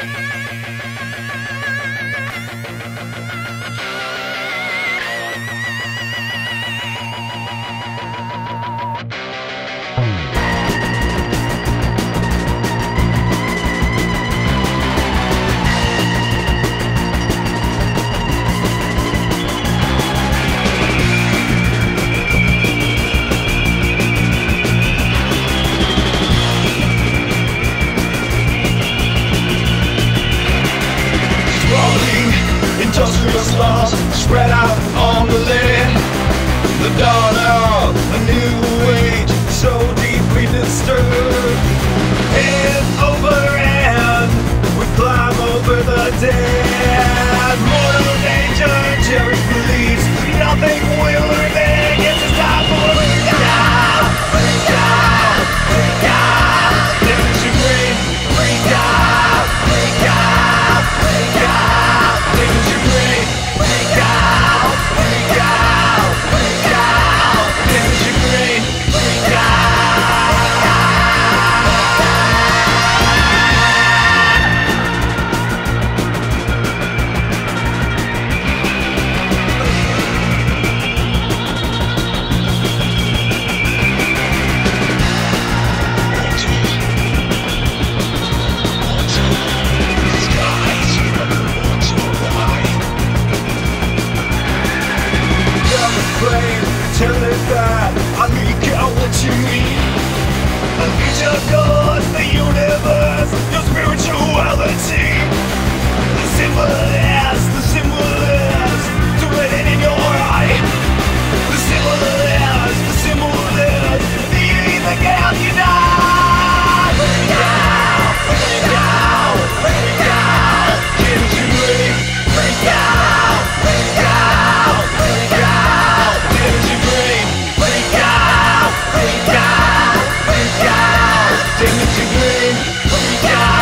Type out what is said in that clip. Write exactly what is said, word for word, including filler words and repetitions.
Industrial slums spread out on the land. The dawn of a new age, so deeply disturbed. Hand over hand, we climb over the dead. Mortal danger, cherished beliefs, nothing will remain. It's a time for breakdown, breakdown, breakdown. Damage your brain, breakdown, breakdown, breakdown. Damage your brain, breakdown, breakdown, breakdown. Damage your brain, breakdown. Tell it that I make out what you mean. I need your God, the universe, your spirituality. The symbol is, the symbol is, to let it in your eye. The symbol is, the symbol is, the either can you die. Break down, break down, break down. Can't you break? Break down, break down, break down. Damage your brain, break down, break down, break down. Damage your brain, break down.